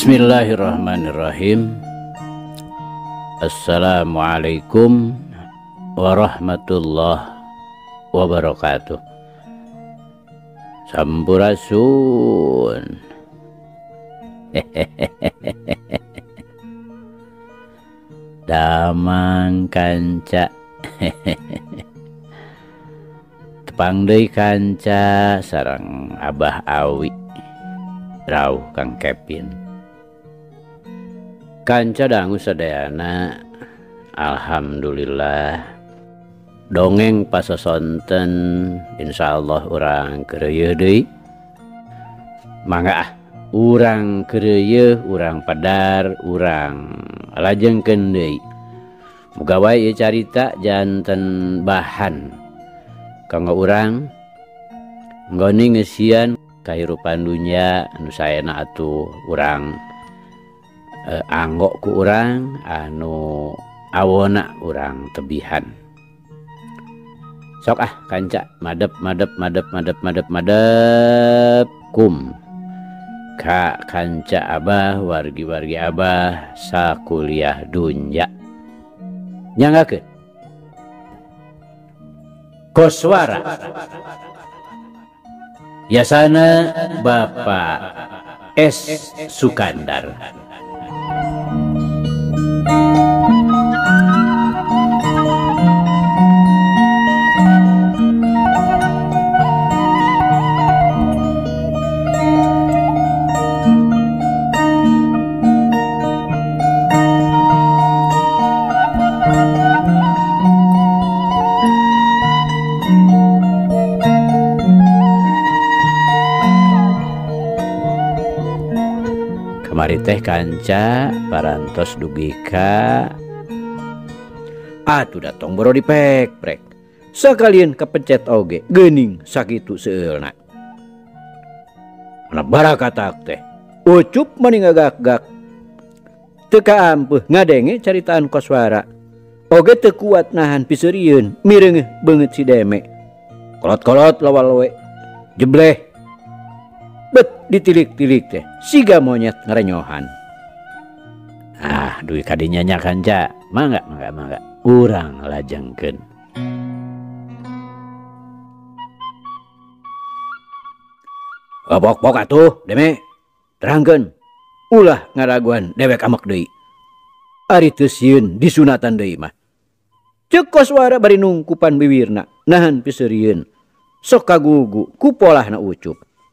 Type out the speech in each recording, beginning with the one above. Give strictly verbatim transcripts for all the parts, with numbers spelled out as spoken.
Bismillahirrahmanirrahim. Assalamualaikum warahmatullahi wabarakatuh. Sampurasun. Damang kanca. Tepang deui kanca sareng Abah Awi. Rauh Kang Kepin. Kanca dangu sadayana, alhamdulillah dongeng pasosonten insyaallah urang keureuy deui. Mangga ah urang keureuy, urang padar, urang lajengkeun deui. Muga wae ieu carita janten bahan kanggo urang nggoni ngeusian kahirupan dunya anu saena atuh urang eh, anggo ku urang anu awona urang tebihan. Sok ah kanca madep madep madep madep madep madep kum ka kanca Abah wargi-wargi Abah sakuliah dunya. Nyanggakeun koswara biasana Bapak S. Sukandar. Mari teh kanca parantos dugi ka atuh datong boro dipek prek sakalian kepencet oge geuning sakitu seueulna. Mana barakatak teh ucup mani ngagak-gak teu kaampeuh ngadenge caritaan koswara oge teu kuat nahan piseurieun mireungeuh beungeut si Deme kolot-kolot lawal we jebleh bet ditilik-tilik teh siga monyet ngarenyohan. Ah duit kadinya nya kanca mangga mangga mangga urang lajengkeun. Bok-bok atuh Deme terangkeun ulah ngaraguan dewek amek deui ari teu sieun disunatan deui mah ceuk koswara bari nungkupan bibirna nahan piseurieun sok kagugu ku polahna ucup.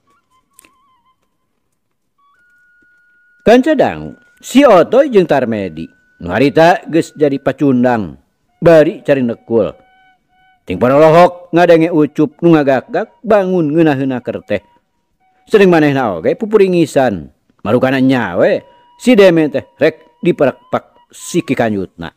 Kanca dangu si Otoy jeung Tarmedi nu harita geus jadi pacundang bari cari nekul ting parolohok ngadenge ucup nu ngagak-gak bangun ngeunah-eunah teh sering manehna oge pupuringisan marukana nyawe si Deme teh rek diperekpak siki kanjutna.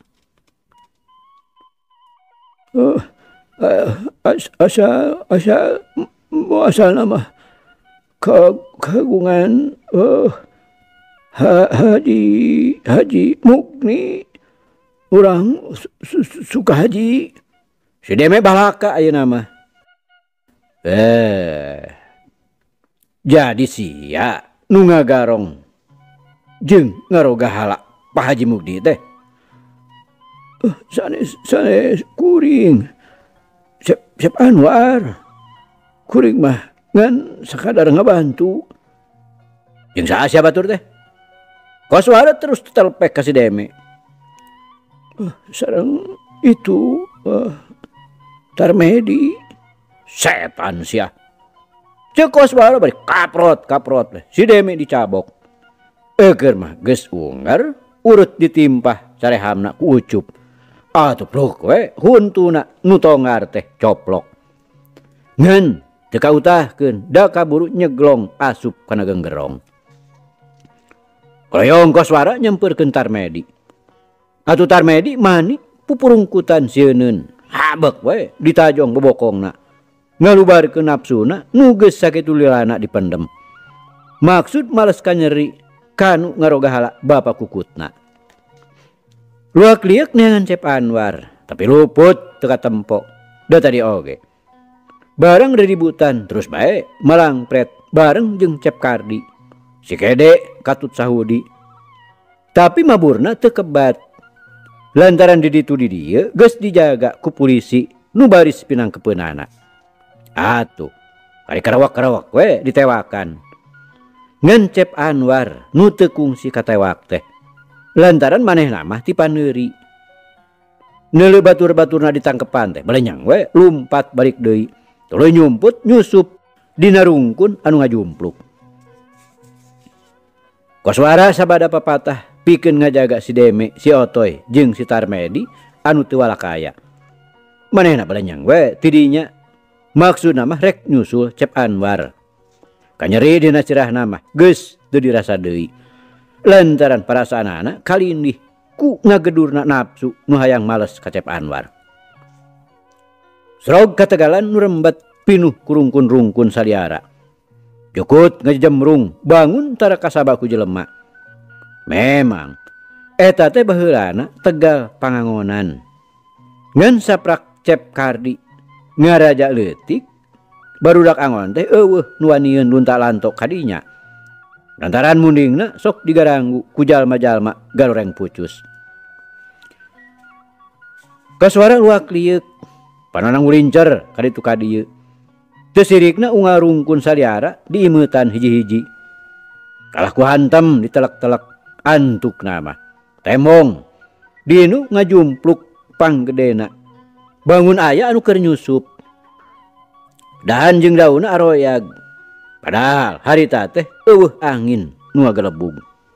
Uh, uh, as, asal asal asal nama kagungan uh, Ha, haji haji Mukni urang su, su, suka haji si Deme balaka ayeuna mah. Eh jadi sia nu ngagarong jeung ngaroga hala Pak Haji Mukni teh uh, sanes sanes kuring Sep, Sep Anwar kuring mah ngan sakadar ngabantu jeung saha sia batur teh. Koswara terus telepek ka si Deme. Uh, sareng itu uh, Tarmedi setan sia. Ceuk koswara bari kaprot kaprot si Deme dicabok. Eger mah geus unggar urut ditimpah carehamna ku ucup. Atuh pluk we huntuna nu tonggar teh coplok. Ngan teu kautahkeun da kaburu nyeglong asup kana genggerong. Koyong koswara nyempeurkeun Tarmedi. Atuh Tarmedi mani pupurungkutan sieunun habek we ditajong bobokongna. Ngalubarkeun nafsuna nu geus sakitu lilana dipendem. Maksud males kanyeri kanu ngaroga hala bapa kukutna. Luak liek neangan Cep Anwar tapi luput teu katempo. Da tadi oge. Bareng riributan terus bae malang pret bareng jeung Cep Kardi. Si Kede katut sahudi. Tapi maburna teu kebat. Lantaran di ditu di dieu geus dijaga ku polisi nu baris pinangkepeunana. Atuh, kari karawak-karawak we ditewakan. Ngan Cep Anwar nu teu kungsi katewak teh. Lantaran manehna mah ti paneuri. Neuleuh batur-baturna ditangkepan teh balenyang we lumpat balik deui. Tuluy nyumput nyusup dina rungkun anu ngajumpluk. Koswara sabada papatah pikeun ngajaga si Deme, si Otoy jeung si Tarmedi anu teu walakaya. Manehna balenyang we ti dinya. Maksudna mah rek nyusul Cep Anwar. Kanyeri dina cirahna mah geus teu dirasa deui. Lantaran parasaanana kalindih ku ngagedurna nafsu nu hayang males ka Cep Anwar. Srog katagalan nu rembat pinuh kurungkun-rungkun saliara. Jukut ngajemrung bangun tara kasaba ku jelema. Memang eta teh baheulana tegal pangangonan. Ngan saprak Cep Kardi ngaraja leutik barudak angon teh eueuh nu wanieun lunta lantok kadinya. Lantaran mundingna sok digaranggu ku jalma-jalma garoreng pucus. Kasuara luak liuk panonang ulincer kaditu kadieu. Teu sirikna ungarungkun saliara diimeutan hiji-hiji. Kalah ku hantam ditelek-telek antuk nama. Temong dinu ngajumpluk panggedena. Bangun aya anu keur nyusup. Dahan jeung daunna aroyag. Padahal harita teh eueuh angin nu ngagelebung.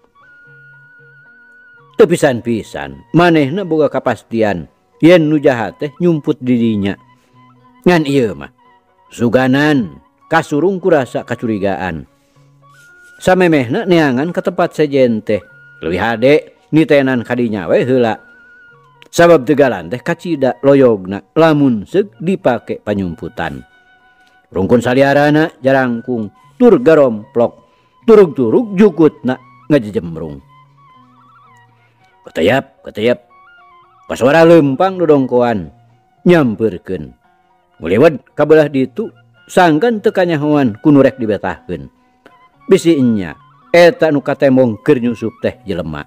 Teu pisan-pisan manehna boga kapastian yen nu jahat teh nyumput di dinya. Ngan ieu mah suganan kasurung kurasa kacurigaan. Samemehna neangan ke tempat sejen teh leuwih hade nitenan kadinya we heula. Sabab tegalan teh kacida loyogna lamun seug dipake panyumputan. Rungkun saliarana jarangkung tur garomplok turug-turug jukutna ngajejemrung. Ketayap ketayap kasuara lempang dodongkoan nyamperkeun. Mulewed kabelah ditu sangkan teu kanyahoan ku nu rek dibetahkeun. Bisi enya eta nu katemong keur nyusup teh jelema.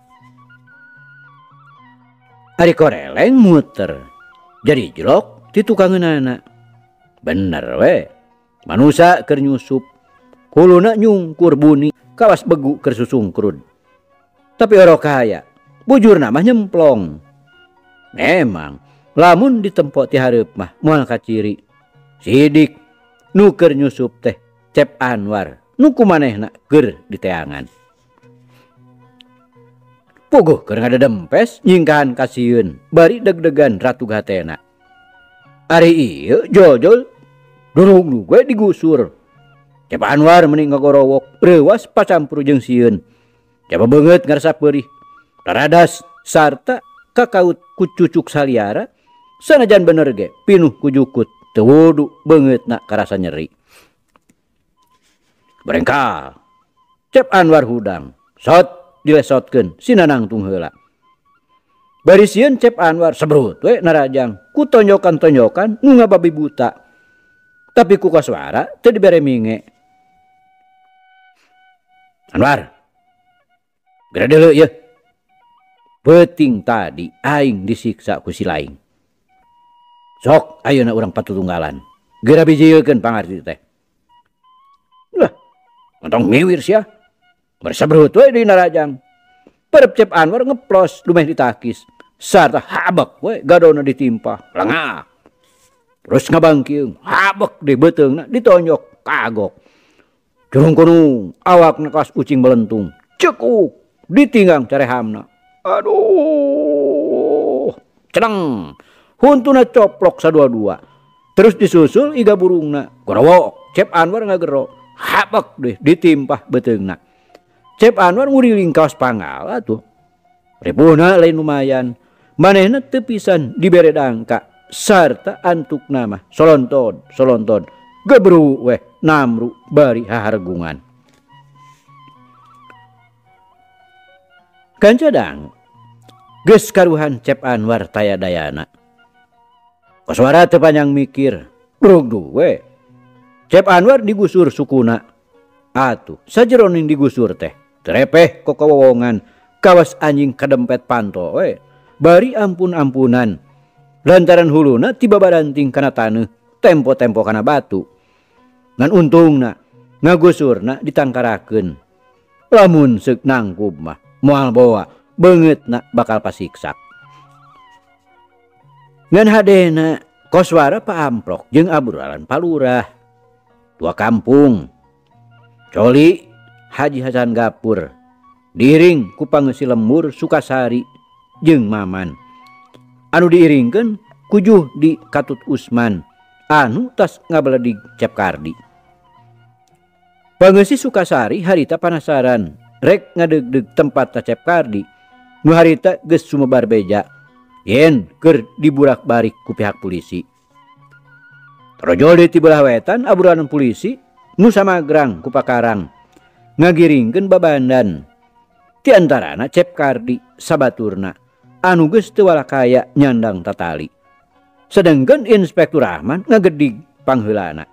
Ari koreleng muter jadi jelok ti tukangeunana. Bener we manusa keur nyusup huluna nyungkur bunyi kawas begu keur susungkrud. Tapi oro kaya bujurna mah nyemplong. Memang lamun ditempo ti hareup mah moal kaciri. Sidik nu keur nyusup teh Cep Anwar nu kumanehna keur diteangan. Puguh keur ngadedempes nyingkahan kasieun bari deg-degan ratu gatena. Ari ieu jojol durung gue digusur. Cep Anwar mending ngagorowok reuwas pacampur jeung sieun. Coba beungeut ngarasa peurih. Taradas sarta kakaut ku cucuk saliara sanajan bener ge pinuh ku jukut teu wudu beungeutna karasa nyeri. Barengkal Cep Anwar hudang sot dilesotkeun sinanangtung heula. Bari sieun Cep Anwar sebrut we narajang ku tonjokan-tonjokan nu ngababi buta. Tapi ku koswara teu dibere minge. Anwar geura deuleu ieu. Peuting tadi aing disiksa ku si laing. Sok ayeuna urang patutunggalan. Geura bijieulkeun pangarti teh. Lah, ontong miwir sia. Bersabrut we di narajang. Perep Cep Anwar ngeplos lumeh ditakis. Sarta habek we gadona ditimpa. Lengah. Terus ngabangkiung. Habek di beteungna ditonjok kagok. Jurung kono awakna kawas ucing melentung. Cekuk ditinggang carehamna. Aduh. Ceneng. Huntuna coplok sadua-dua. Terus disusul iga burungna. Gorowok. Cep Anwar ngagero. Habek deh ditimpah beteungna. Cep Anwar nguriling kaos pangala tuh. Ripuhna lain lumayan. Manehna teu pisan dibere dangka. Sarta antuk nama. Solonton. Solonton. Gebru weh. Namru bari hahargungan. Kancadang. Geus karuhan Cep Anwar taya dayana. Koswara teu panjang mikir. Brug duwe. Cep Anwar digusur sukuna. Atuh sajeroning digusur teh. terepeh kok kewowongan kawas anjing kadempet panto we bari ampun-ampunan lantaran huluna tiba badanting kana taneuh tempo-tempo kana batu ngan untungna ngagusurna ditangkarakeun lamun seuk nangkub mah moal bawa beungeutna bakal pasiksa ngan hadena koswara Pak Amprok jeung aburalan palurah tua kampung coli Haji Hasan Gapur diiring ku Pangeusi Lembur Sukasari jeung Maman anu diiringkeun ku Juhdi Katut Usman anu tas ngabaledig Cep Kardi. Pangeusi Sukasari harita panasaran rek ngadegdeg tempat Cep Kardi nu harita geus sumebar beja yen keur diburak-barik ku pihak polisi. Trojol di belah wetan aburanan polisi nu samagrang ku pakarang ngagiringkeun babandan ti antarana Cep Kardi sabaturna anu geus teu walakaya nyandang tatali sedengkeun Inspektur Rahman ngagedig pangheulana.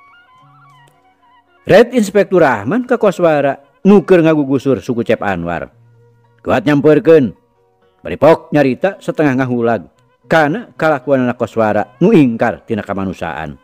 Red Inspektur Rahman ka koswara nu keur ngagugusur suku Cep Anwar kuat nyampeurkeun bari pok nyarita setengah ngahulag kana kalakuanna koswara nu ingkar tina kamanusaan.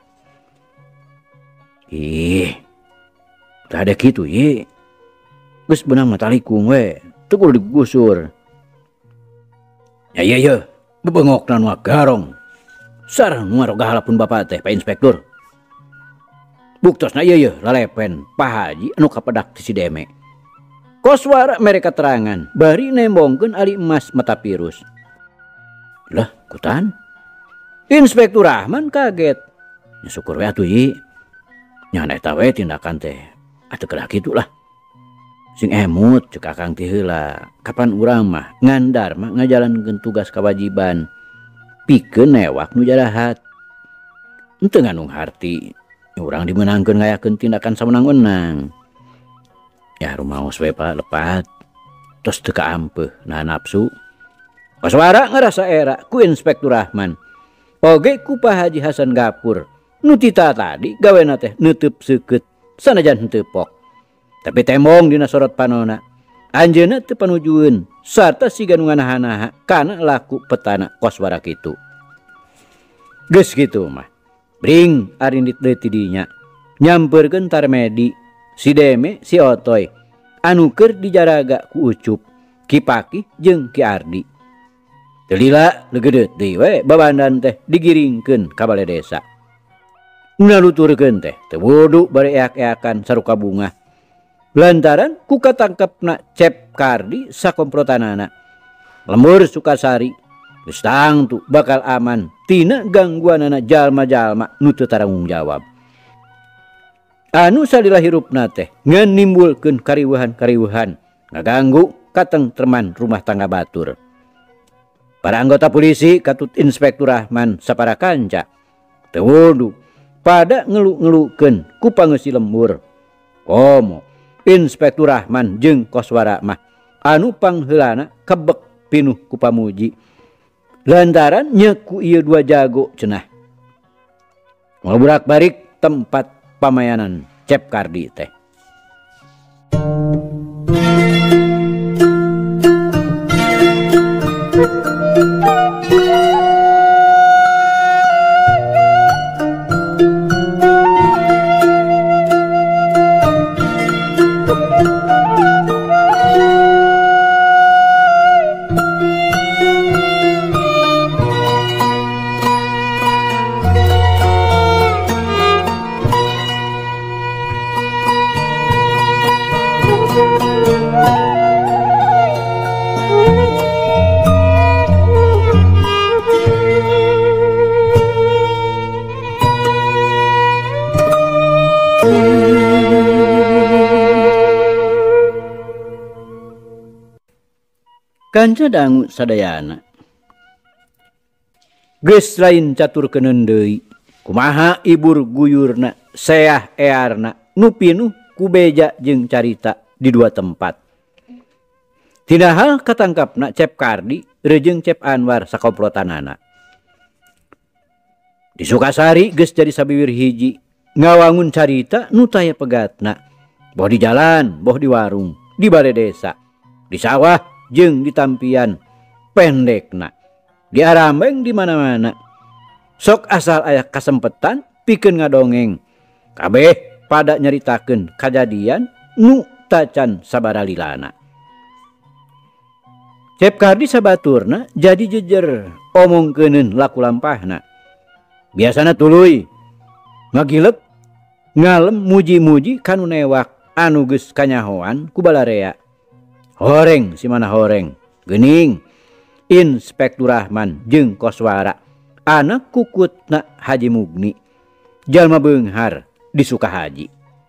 Ih tah ada kitu ye geus beunang matalikung we teu kudu digusur. Ya iya ya bebengokna nu garong sareng nu ngaroga halapun bapak teh Pak Inspektur. Buktosna ieu yeuh lalepen Pak Haji anu kapedak ti si Deme. Koswara mereka terangan bari nembongkeun ali emas mata pirus. Lah kutan Inspektur Rahman kaget. Ya syukur we atuh ieu. Nya eta we tindakan teh atuh kedah kitu lah. Sing emut cek akang ti heula kapan urang mah ngandar mah ngajalankeun tugas kewajiban pikeun newak nu jarahat henteu ngandung harti urang dimenangkeun ngayakeun tindakan sawenang-wenang. Ya rumaos we Pak lepat tos teu kaampeuh nahan nafsu. Koswara ngarasa era ku Inspektur Rahman oge ku Pak Haji Hasan Gapur nu tita tadi gawena teh neuteub seukeut sanajan henteu pok tapi tembong dina sorot panona anjeunna teu panujueun sarta siga nu nganaha-naha kana laku petana koswara kitu. Geus kitu mah bring arindit deui ti dinya nyampeurkeun Tarmedi si Deme si Otoy anu keur dijaraga ku Ucup Ki Paki jeung Ki Ardi. Teu lila leugeudeut deui we babandan teh digiringkeun ka balai desa. Naluturkeun teh teu wudu bari eak-eakan saruka bunga lantaran ku katangkepna Cep Kardi sakomprotanana Lembur Sukasari geus tangtu bakal aman tina gangguanana jalma-jalma nu teu taranggung jawab anu salila hirupna teh ngan nimbulkeun kariweuhan-kariweuhan ngaganggu katengtreman rumah tangga batur. Para anggota polisi katut Inspektur Rahman sapara kanca teu wudu pada ngelu-ngelukeun ku Pangeusi Lembur. Komo Inspektur Rahman jeung koswara mah anu pangheulana kebek pinuh ku pamuji lantaran nyeku ieu dua jago cenah ngolburak-barik tempat pamayanan Cep Kardi teh. Kanca dangu sadayana geus lain caturkeun deui kumaha ibur guyurna seah earna nu pinuh ku beja jeung carita di dua tempat. Tina hal katangkapna Cep Kardi reujeng Cep Anwar sakomplotanana. Di Sukasari geus jadi sabiwir hiji ngawangun carita nu taya pegatna boh di jalan boh di warung di balai desa, di sawah jeung di tampian pendekna, di arambeng di mana-mana. Sok asal aya kasempetan pikeun ngadongeng, kabeh pada nyaritakeun kajadian nu tacan sabaralilana. Cep Kardi sabaturna jadi jejer omongkeuneun laku lampahna. Biasana tuluy ngagilek ngalem muji-muji kanu newak anu geus kanyahoan ku balarea. Horeng si mana horeng, geuning Inspektur Rahman jeung Koswara anak kukutna Haji Mugni, jalma beunghar di Sukahaji.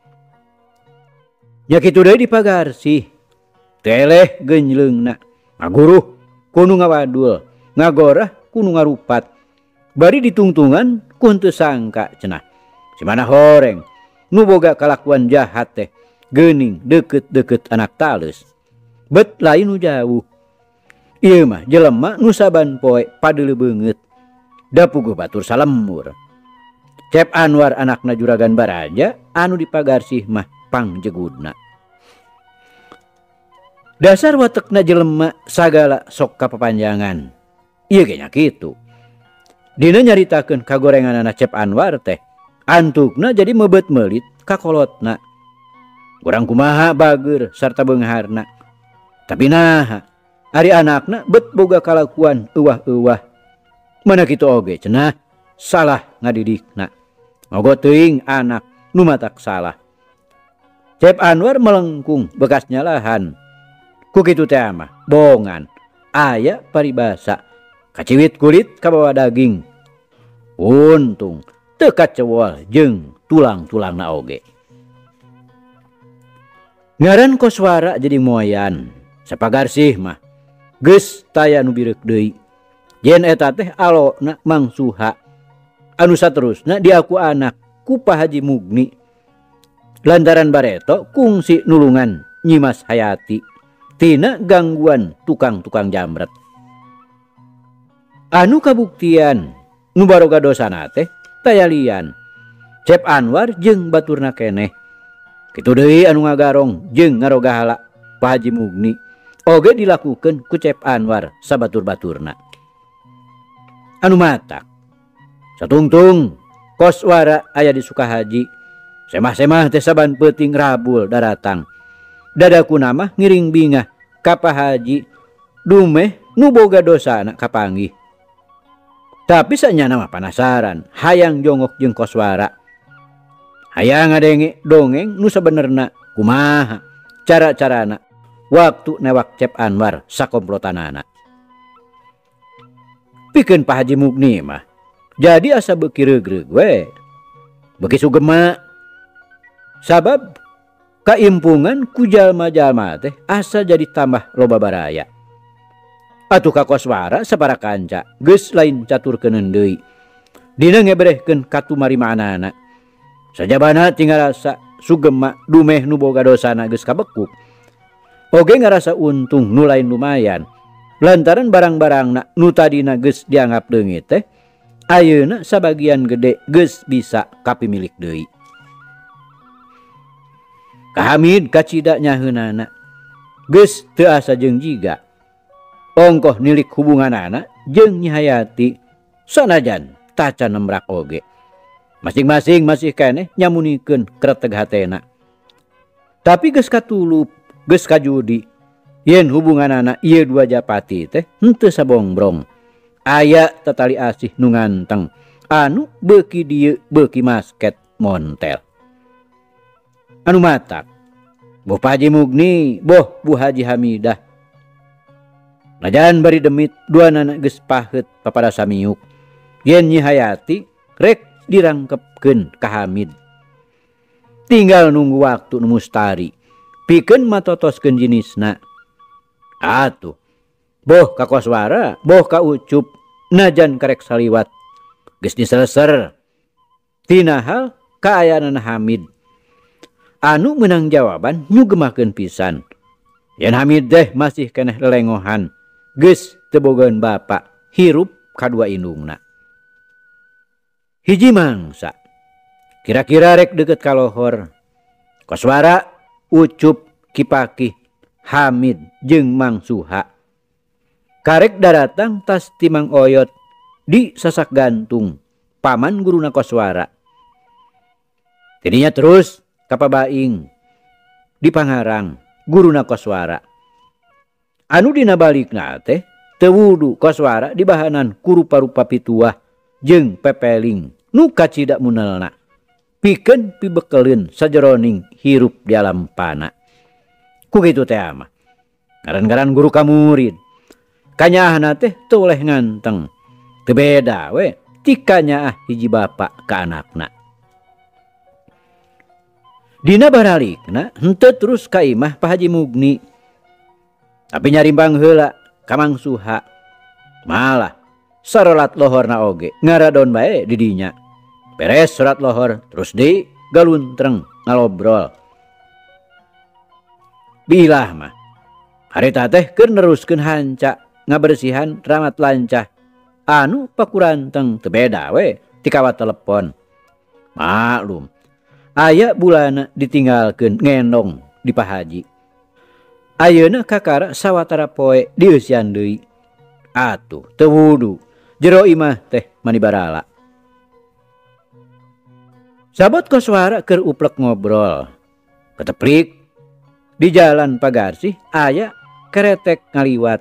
Nya kitu deui di Pagarsih, teleh geunjleungna ngaguruh kudu ngawadul, ngagorah kudu ngarupat. Bari ditungtungan ku henteu sangka cenah. Si mana horeng nu boga kalakuan jahat teh geuning deukeut-deukeut anak tales. Bet lain nu jauh. Ieu mah jelema nu saban poe padeuleu beungeut. Da puguh batur salemur. Cep Anwar anakna Juragan Baraja anu di Pagarsih mah pangjegudna. Dasar watekna jelema sagala sok kapapanjangan. Ieu ge nya kitu. Dina nyaritakeun kagorenganana Cep Anwar teh, antukna jadi mebet melit kakolotna. Urang kumaha bageur sarta beungharna. Tapi naha, ari anakna bet boga kalakuan euwah-euwah. Mana kitu oge cenah salah ngadidikna. Moga teuing anak nu matak salah. Cep Anwar melengkung bekas nyalahan. Ku kitu teh mah bohongan, aya paribasa, kaciwit kulit kabawa daging. Untung teu kacewol jeung tulang-tulangna oge. Ngaran Koswara jadi moyan, sapagarsih mah geus taya nu bireuk deui. Yen eta teh alona Mang Suha, anu saterusna diaku anak ku Pak Haji Mugni. Lantaran bareto kungsi nulungan Nyimas Hayati tina gangguan tukang-tukang jamret. Anu kabuktian nu baroga dosana teh tayalian Cep Anwar jeung baturna keneh. Kitu deui anu ngagarong jeung ngaroga hala Pak Haji Mugni oge dilakukeun ku Cep Anwar sabatur-baturna. Anu matak satungtung Koswara aya di Sukahaji, semah-semah teh saban peuting rabul daratang. Dadaku nama ngiring bingah ka Pak Haji dumeh nu boga dosana kapanggih. Tapi sanyana mah panasaran, hayang jongok jeung Koswara. Hayang ngadenge dongeng nu sabenerna kumaha cara-carana waktu newak Cep Anwar sakomplotanana. Pikeun Pak Haji Mugni mah jadi asa beuki reug-reug we, beuki sugema. Sabab kaimpungan ku jalma-jalma teh asa jadi tambah loba baraya. Atuh ka Koswara sabara kanca geus lain caturkeuneun deui. Dina ngebrehkeun katumarimaanana. Sajabana tinggal rasa sugema dumeh nu boga dosana geus kabekuk. Oge ngarasa untung nu lain lumayan. Lantaran barang-barangna nu tadina geus dianggap leungit teh ayeuna sabagian gede geus bisa kapimilik deui. Kahamid kacida nyaheunana geus teu asa jeung jiga. Ongkoh nilik hubunganana jeung Nyi Hayati sanajan tacan nembrak oge. Masing-masing masih keneh nyamunikeun kreteg hatena. Tapi geus katulup, geus kajudi yen hubunganana ieu dua japati teh henteu sabongbrong. Aya tatali asih nu nganteng anu beuki dieu beuki masket montel. Anu matak boh Pak Haji Mugni, boh Bu Haji Hamidah. Najan bari demit dua nana geus paheut papada samiuk. Yen Nyi Hayati rek dirangkepkeun ka Hamid. Tinggal nunggu waktu nu mustari pikeun matotoskeun jinisna. Atuh boh ka Koswara, boh ka Ucup najan karek saliwat geus diseleser. Tina hal kaayaanana Hamid. Anu menang jawaban nyugemakeun pisan. Yen Hamid teh masih keneh lelengohan, geus teu bogaeun bapa, hirup kadua indungna. Hiji mangsa kira-kira rek deukeut ka lohor, Koswara, Ucup, Kipakih Hamid jeung Mang Suha. Karek daratang tas ti Mang Oyot di sasak gantung paman guruna Koswara. Tidinya terus kapabaing di Pangarang guruna Koswara. Anu dina balikna teh teu wudu Koswara dibahanan ku rupa-rupa pituah jeung pepeling nu kacida munelna pikeun pibekeleun sajeroning hirup di alam pana. Ku kitu teh mah ngaran-ngaran guru ka murid. Kanyahna teh teu oleh nganteng. Teu beda we ti kanyaah hiji bapak ka anakna. Dina baralikna henteu terus ka imah Pak Haji Mugni. Tapi nyarimbang heula ka Mang Suha. Malah sarolat lohorna oge ngaradon bae di dinya. Beres surat lohor terus di galuntreng ngalobrol. Bilah mah harita teh keur neruskeun hanca ngabersihan ramat lancah anu pakuranteng teu beda we ti kawat telepon. Maklum aya bulana ditinggalkeun ngendong di Pak Haji. Ayeuna kakara sawatara poe dieusian deui. Atuh teu wudu jero imah teh mani barala. Sabot Koswara keur uplek ngobrol. Keteplik di jalan Pagarsih aya keretek ngaliwat.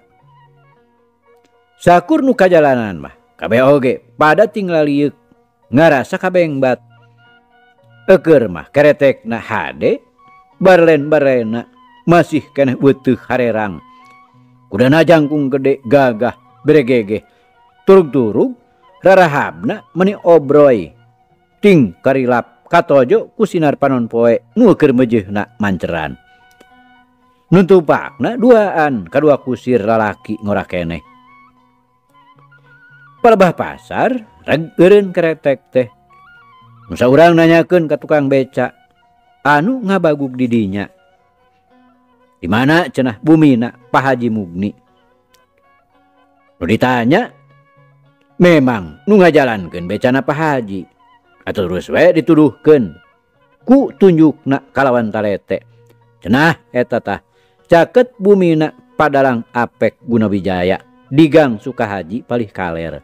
Sakur nu kajalanan mah kabeh oge pada tinggal liuk ngarasa kabengbat. Eker mah keretekna hade barlen-barena masih keneh beuteuh harerang. Kudana jangkung gede gagah beregege. Turug-turug rarahabna meni obroy. Ting karilap katojo ku sinar panon poe nu keur meujeuhna manceran. Nuntupakna duaan kadua kusir lalaki ngora keneh. Palebah pasar reg eureun keretek teh. Nu saurang nanyakeun ka tukang beca anu ngabagug di dinya. Di mana cenah bumina Pak Haji Mugni. Nu ditanya memang nu ngajalankeun becana Pak Haji. Atuh terus we dituduhkeun ku tunjukna kalawan talete. Cenah eta tah caket bumina padalang Apek Gunawijaya di Gang Sukahaji palih kaler.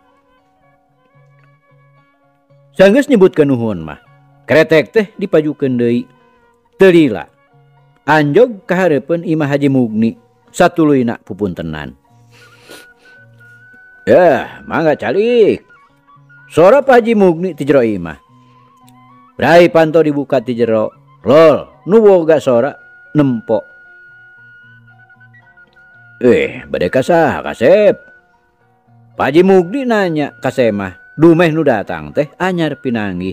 Sanggeus nyebutkeun nuhun mah kretek teh dipajukeun deui. Teu lila anjog ka hareupeun Imah Haji Mugni satuluyna pupuntenan. Yah, mangga calik. Sora Pak Haji Mugni ti jero imah. Brai panto dibuka ti jero. Lol, nu boga sora nempo. Eh, bade ka saha Kasep? Pak Haji Mugni nanya ka Semah. Dumeh nu datang teh anyar pinanggih.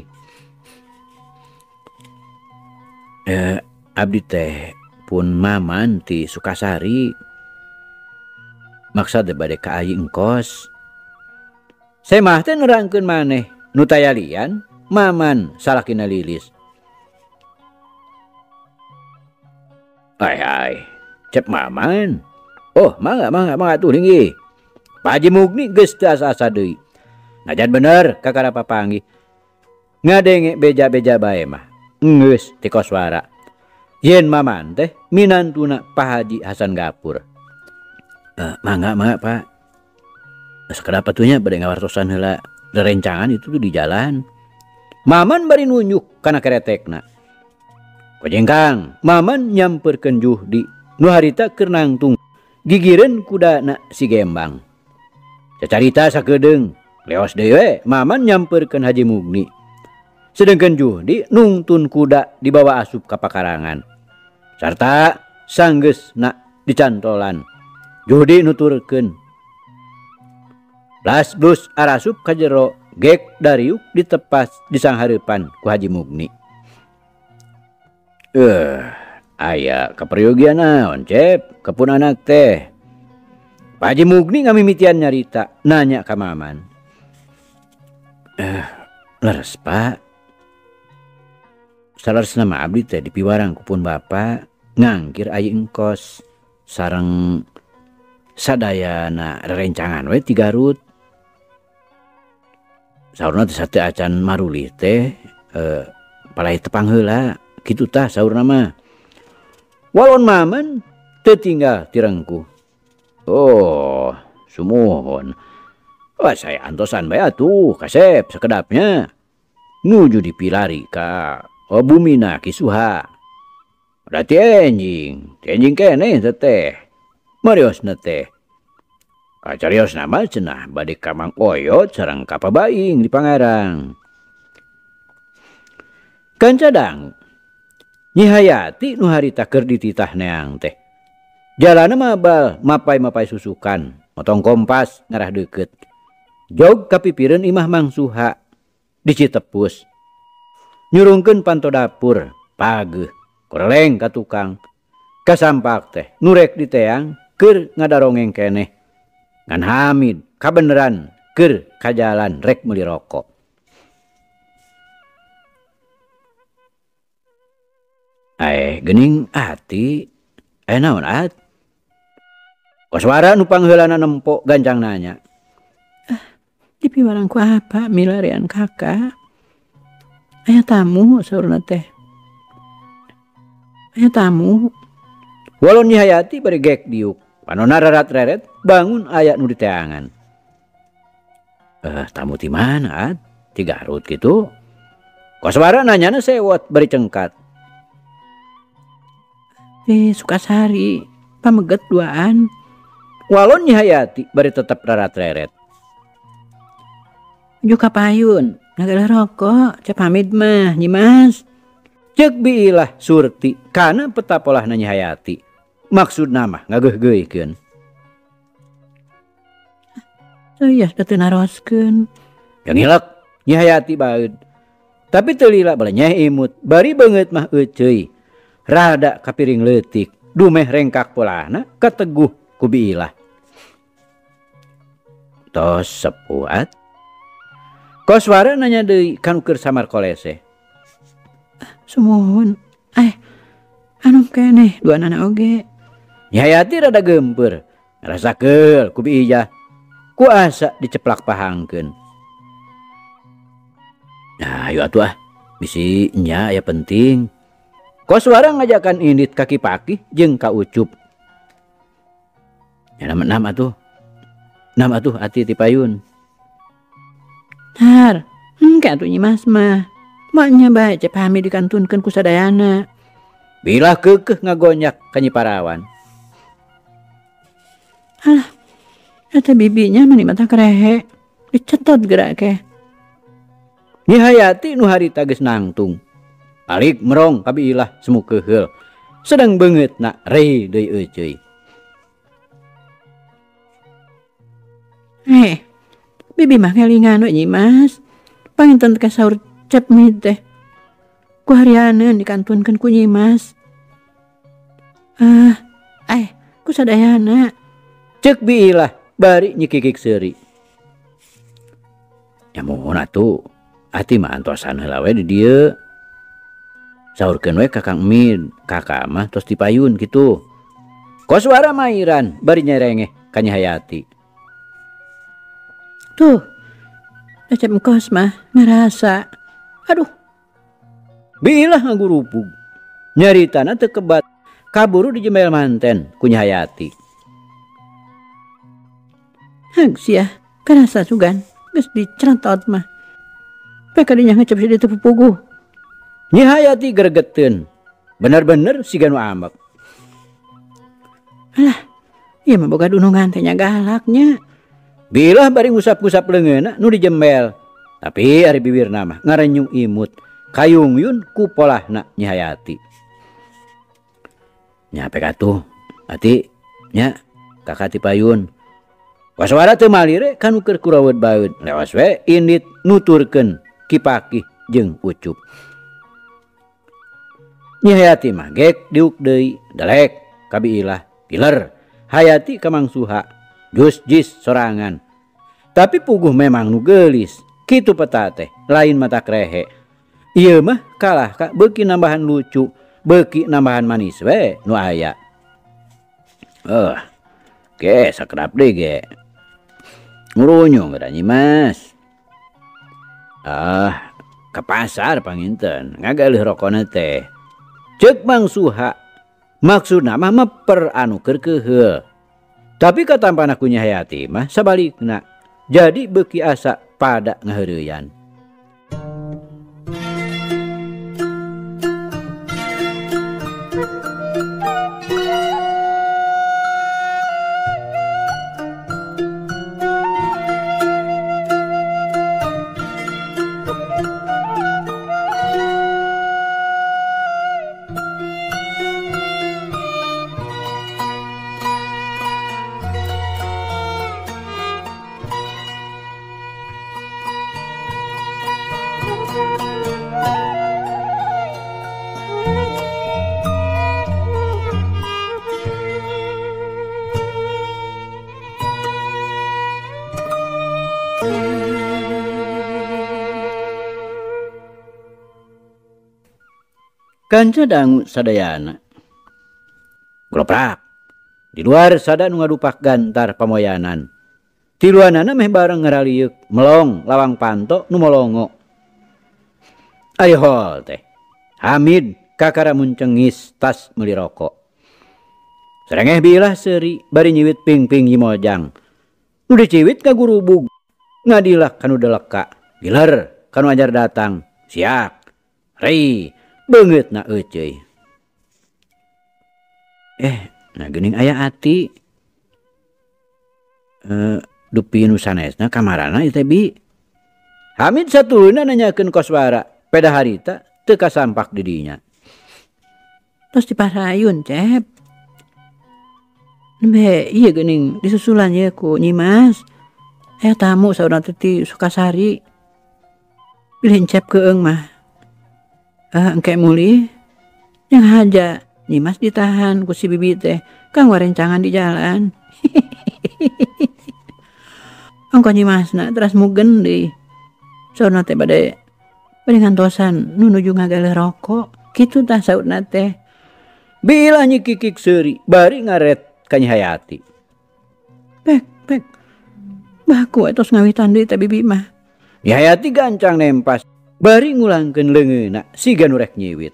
Eh, abdi teh pun maman ti Sukasari. Maksud bade ka ayi engkos. Semah teh nerangkeun maneh nu tayalian maman salakina Lilis. Ai ai, cep maman. Oh, mangga mangga mangga tuh tinggi. Pak Haji Mugni geus teu asa-asa deui. Najan bener kakara papanggih. Ngadenge beja-beja bae mah. Geus ti Koswara. Yen maman teh minantuna Pak Haji Hasan Gapur. Uh, mangga mangga Pak. Sakedap atunya bade ngawartosan heula rerencangan itu tuh di jalan. Maman bari nunjuk kana keretekna. Kojengkang, maman nyamperkeun Juhdi nu harita keur nangtung gigireun kudana si Gembang. Cacarita sakedeung leos deui we maman nyamperkeun Haji Mugni. Sedengkeun Juhdi nungtun kuda dibawa asup ka pakarangan. Sarta sanggeusna dicantolan. Juhdi nuturkeun. Las blus arasup ka jero gek dariuk ditepas di sanghareupan ku Haji Mugni. Eh, aya kaperyogian naon cep kepun anak teh. Pak Haji Mugni ngamimitian nyarita nanya ka maman. Eh, leres Pak. Salaresna mah abdi teh dipiwarang kupun bapak ngangkir ayi engkos sareng sadayana rerencangan we ti Garut. Saurna teh sateu acan marulih teh eh, palai tepang heula kitu tah saurna mah. Walon maman tetinggal tirengku. Oh, sumuhun. Wah, saya antosan bae atuh, kasep sekedapnya. Nuju dipilari ka oh, bumina kisuha. Berarti enjing, enjing kene teteh. Marios teh. Kacarios nama cenah bade ka Mang Oyot sareng ka Pabaing di Pangarang. Kancadang Nyi Hayati nu harita keur dititah neang teh. Jalana mabal mapai-mapai susukan, motong kompas ngarah deukeut. Jog kapipireun imah Mang Suha di Citepus. Nyurungkeun panto dapur, pageuh, koreleng ka tukang. Kasampak teh nurek di teang keur ngadarongeng keneh. Ngan Hamid kabeneran keur ka jalan rek meuli rokok. Eh geuning ati eh naon at? Koswara nu pangheulana nempo gancang nanya. Ah, di piwarang ku apa milarian kakak? Aya tamu saurna teh. Aya tamu. Walon Nyi Hayati bari gek diuk. Panonna rarat reret bangun aya nu di teangan. Eh tamu ti mana at? Ti Garut kitu. Koswara nanyana sewot bari cengkat. Di Sukasari, pameget duaan. Walon Nyi Hayati bari tetep rarat reret. Juga payun, nagala rokok, cep Hamid mah, Nyimas. Cek biilah surti, kana petapolah Nyi Hayati. Maksud nama ngageuh-geuhkeun. Saya sudah tenaroskeun. Yang hilak Nyi Hayati baeud. Tapi teu lila bala Nyai Imut, bari beungeut mah euceuy. Rada kapiring leutik, dumeh rengkak polana kateguh ku biilah. Tos sepuat. Koswara nanya deui kanu keur samar kolese. Sumuhun. Eh, anu keneh duanana oge. Nyi Hayati rada gempeur, ngerasa keul ku biijah. Ku asa diceplak pahangkeun. Nah, ayo atuh ah, bisi nya aya penting. Koswara ngajakan indit kaki paki jeung ka Ucup. Ya nama nama tuh. Nama tuh ati ti payun. Har, engke atuh Nyimas mah. Maknya bae cep Hamid dikantunkeun ku sadayana. Bilah keukeuh ngagonyak ka Nyi Parawan. Alah, eta bibinya mani mata kerehe. Dicetot gerak ke. Nyi Hayati nu harita geus nangtung. Alik merong kabiilah semu keheul. Sedang beungeut na rei deui euceuy. Eh, bibi mah kelingan we Nyimas. Panginten teh saur cep Mid teh. Ku harianeun dikantunkeun ku Nyimas. Ah, eh, ku sadayana. Cek biilah bari Nyi Kikik seuri. Ya mohon atuh, ati mah antosan heula we di dieu. Saurkeun we Kakang Mid, kakak mah tos dipayun gitu. Koswara mairan bari nyerengeh ka Nyi Hayati. Tuh, lecep engkos mah ngerasa. Aduh. Bilah ngagurupug. Nyaritana teu kebat kaburu di jembel manten ku Nyi Hayati. Hag sia, karasa sugan, geus dicerentot mah. Peka dinya ngecep si ditu pupuguh. Nyi Hayati gregeteun. Bener-bener siga nu ambek. Alah, ieu mah boga dunungan teh nya galaknya. Bilah bari ngusap-ngusap leungeunna nu dijembel. Tapi ari bibirna mah ngarenyung imut. Kayungyun ku polahna Nyi Hayati. Nya pek atuh, ati nya kakak ti payun. Koswara teu malire kanu keur kuraweut baeud. Lewas we indit nuturkeun Kipakih jeung Ucup. Nyi Hayati mah gek diuk deui, dalek kabiilah piler. Hayati ka Mang Suha, jus jis sorangan. Tapi puguh memang nu geulis, kitu peta teh, lain mata krehe. Ieu mah kalah ka beuki nambahan lucu, beuki nambahan manis we nu aya. Eh, ge sakrap deui ge. Ngurunyung da Nyimas. Ah, ke pasar panginten, ngagalih rokona teh. Cek Mang Suha Maksudna mah meper anu keur keheul. Tapi katampana ku Nyi Hayati mah sabalikna. Jadi beuki asa pada ngaheureuyan. Kanca dangu sadayana. Gloprak. Di luar sada nu ngadupak gantar pamoyanan. Tiluanana meh bareng ngeraliuk melong lawang panto nu molongo. Ayo hol teh. Hamid kakara muncengis tas meuli rokok. Serengeh bilah seuri bari nyiwit ping-ping Yimojang. Nu diciwit ka gurubug. Ngadilah kanu deleka. Giler kanu ajar datang. Siap. Rei. Beungeut na euceuy. Eh, nah geuning aya ati. Eh, dupi nu sanesna kamarana ieu teh Bi. Hamid satuluna nanyakeun koswara, peda harita teu kasampak di dinya. Tos diparayun, Cep. Nembe ieu geuning disusulan ye ku Nyimas. Aya tamu saurang teh ti Sukasari. Bilih Cep keung mah. Uh, engke muli yang haja Nyimas ditahan ku si bibi teh kang warencangan di jalan. Angko Nyimasna teras mugen deui. Saurna teh bade bade ngantosan nu nuju ngagaleh rokok. Kitu tah saurna teh. Bila Nyi Kikik seuri bari ngaret ka Nyi Hayati. Pek pek. Baku tos ngawitan deui teh bibi mah. Nyi Hayati gancang nempas. Bari ngulangkeun leungeunna siga nu rek nyiwit.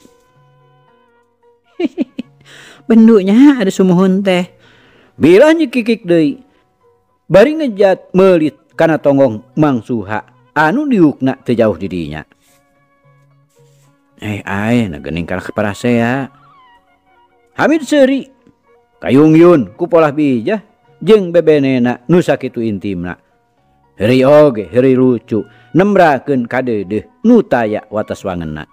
Bendunya ada sumuhun teh. Bila Nyi Kikik deui. Bari ngejat meulit kana tonggong Mang Suha anu diukna teu jauh di dinya. Eh ae na geuning kana parasea. Hamid seuri kayungyun ku polah bijah jeung bebenena nu sakitu intimna. Heureuy oge heureuy lucu. Nembrakeun kadeudeuh nu taya wates wangeunna.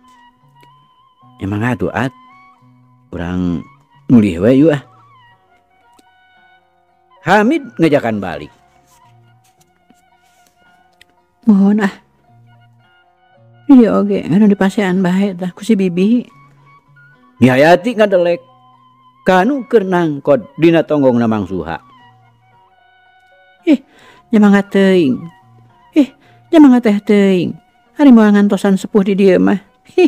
Emang atuh at urang mulih we yeuh ah. Hamid ngejakan balik. Mohon ah. Ieu oge anu dipasean bae tah ku si bibi. Nyi Hayati ngadelek kanu keur nangkod dina tonggongna Mang Suha. Eh, nyamangat teuing. Eh, nyamangat teh teuing. Ari moal ngantosan sepuh di dieu mah.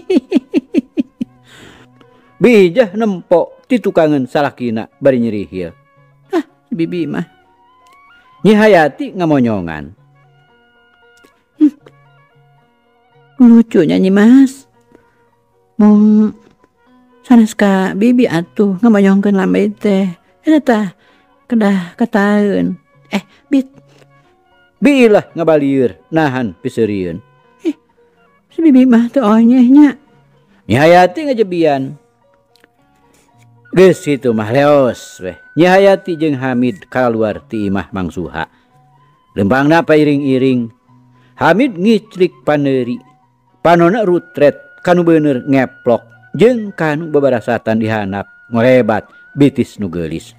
Bijah nempok ti tukangan salakina bari nyerihil. Ah, bibi mah. Nyi Hayati ngamonyongan. Hmm. Lucunya Nyimas. Mung sanes ka bibi atuh ngamonyongkeun lambe teh. Eta tah kedah kataeun. Eh, Bit. Bilah ngabalieur nahan piseurieun. Eh, si bibi mah teu onyeh nya. Nyi Hayati ngajebian. Geus kitu mah leos weh. Nyi Hayati jeung Hamid kaluar ti imah Mang Suha. Lempangna pairing-iring. Hamid ngiclik paneuri. Panonna rutret kanu beuneur ngeplok jeung kanu babarasatan dihanap ngolebat bitis nu geulis.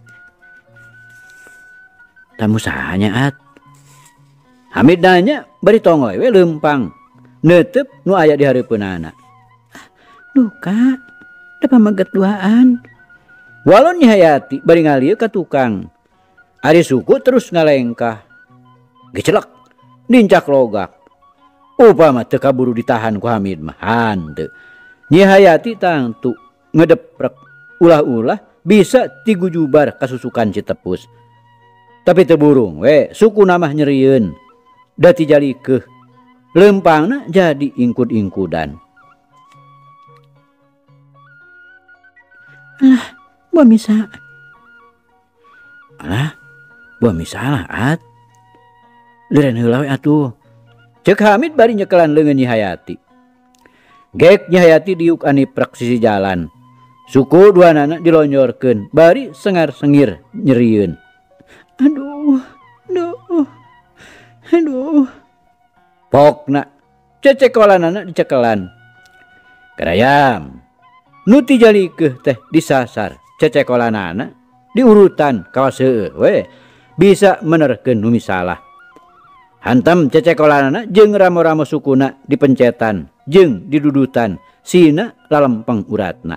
Tamu sahanya at. Hamid nanya bari tongoy we leumpang. Neuteup nu aya di hareupeunana. Duh Kak, da pameget duaan. Walon Nyi Hayati bari ngalieu ka tukang. Ari suku terus ngalengkah. Gecelek, dincak logak. Upama teu kaburu ditahan ku Hamid mah hanteu. Nyi Hayati tangtu ngedeprek ulah-ulah bisa tigujubar kasusukan Citepus. Tapi teu burung we suku namah nyerieun. Da ti jalikeun leumpangna jadi ingkud-ingkudan. Alah, buah misa. Alah, buah misalah at. Liren heula we atuh. Cek Hamid bari nyekelan leungeun Nyi Hayati. Gek Nyi Hayati diuk aniprak sisi jalan. Suku dua anak dilonyorkeun, bari sengar-sengir nyerieun. Aduh, aduh, aduh. Pokna cecekolanana dicekelan. Kadayam nu ti jalikeun teh disasar cecekolanana diurutan kawas heueuh we bisa menerkeun nu misalah. Hantam cecekolanana jeung ramo-ramo sukuna dipencetan jeung didudutan sina lalempeng uratna.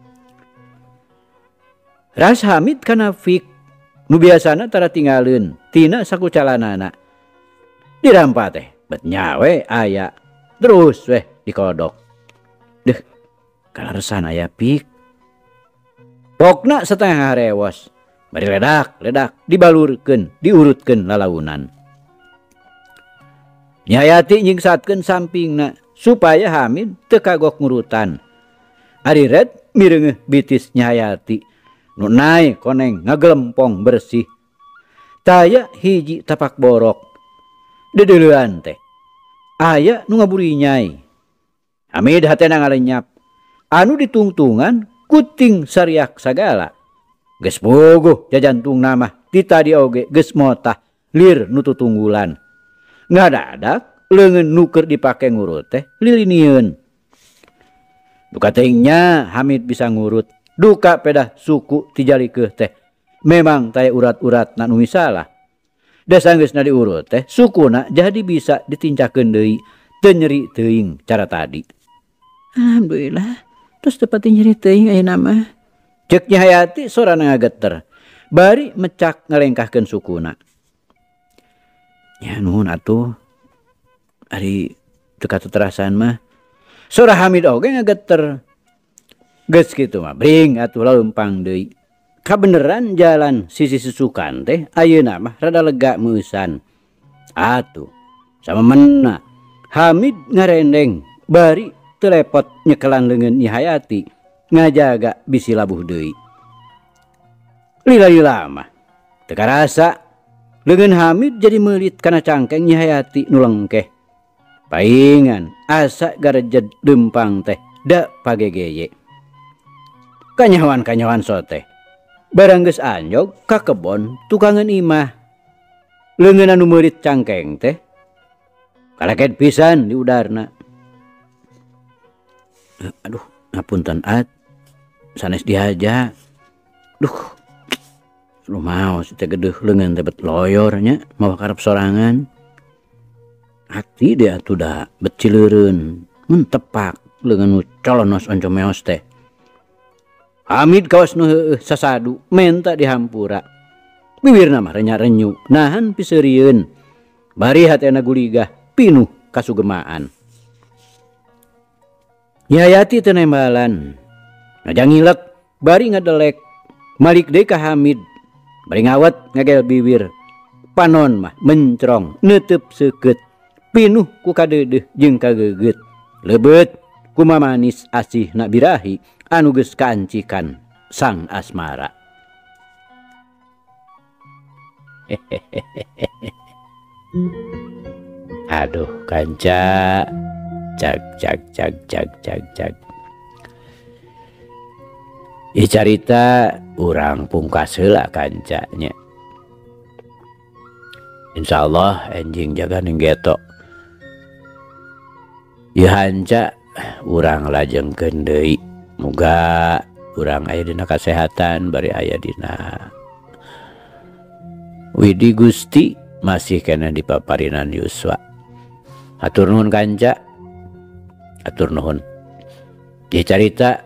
Ras Hamid kana fik nu biasana tara tinggalin tina sakucalanana. Dirampa teh bet nyawe aya terus weh dikodok. Deh kalaresan aya pik. Pokna setengah rewos. Bari ledak ledak dibalurkeun diurutkeun lalaunan. Nyi Hayati nyingsatkeun sampingna supaya Hamid teu kagok ngurutan. Ari red mireungeuh bitis Nyi Hayati. Nu nae koneng ngagelempong bersih. Taya hiji tapak borok. Dedeleuan teh. Aya nu ngaburi nyai. Hamid hatena ngalenyap. Anu ditungtungan kuting sariak sagala. Geus bogoh jajantung nama titadi oge geus motah lir nu tutunggulan. Ngadadak leungeun nu keur dipake ngurut teh lilinieun. Duka teuingnya Hamid bisa ngurut. Duka pedah suku tijalikeun teh. Memang taya urat-uratna nu misalah. Da sanggeusna diurut teh sukuna jadi bisa ditincakeun deui teu nyeri teuing cara tadi. Alhamdulillah. Terus tepati nyeri teuing ayeuna mah. Cek Nyi Hayati sorana ngageter. Bari mecak ngalengkahkeun sukuna. Ya nuhun atuh. Ari teu katuterasan mah. Sora Hamid oge ngageter. Geus kitu mah bring atuh laleumpang deui. Kabeneran jalan sisi susukan teh ayeuna mah rada lega meusan. Atuh samemena Hamid ngarendeng bari telepot nyekelan leungeun Nyi Hayati ngajaga bisi labuh deui. Lila-lila mah teu karasa leungeun Hamid jadi meulit kana cangkeng Nyi Hayati nu lengkeh. Paingan asa garejed dempang teh da pagegeye. Kanyawan-kanyawan sote. Barang geus anjog ka kebon tukangan imah. Leungeun anu meulit cangkeng teh kaleket pisan di udarna. Aduh, ngapunten at. Sanes dihaja. Duh. Lu mau teh gedeuh leungeun teh bet loyor nya mawa karep sorangan. Hati dia atuh da bet cileureun mun tepak leungeun nu colonos onco meos teh. Hamid kawas nu heueuh sasadu menta dihampura. Bibirna mah renya-renyu nahan piseurieun. Bari hatena guligah pinuh kasugemaan. Nyi Hayati teu nembalan. Ngajangilek bari ngadelek malik deui ka Hamid. Bari ngawet ngagel bibir. Panon mah mencrong neuteub seukeut. Pinuh ku kadeudeuh jeung kageugeut. Lebeut ku mamanis asih na birahi anu geus kaancikan sang asmara. Aduh kanca, cak cak cak cak cak cak. Ieu carita urang pungkas heula kanca nya. Insyaallah enjing jaga ninggeto. Ieu hanca urang lajengkeun deui. Muga urang aya dina kasehatan bari aya dina widi Gusti masih kena dipaparinan yuswa. Hatur nuhun kanca. Hatur nuhun. Ieu carita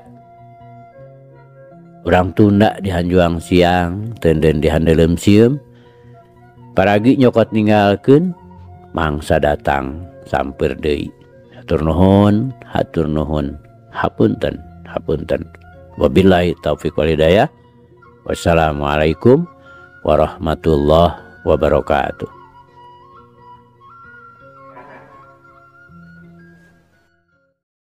urang tunda di Hanjuang siang teudeun di handeuleum sieum. Paragi nyokot ninggalkeun mangsa datang sampeur deui. Hatur nuhun, hatur nuhun. Hapunten. Hapunten. Wabillahi taufiq wal hidayah. Wassalamualaikum warahmatullahi wabarakatuh.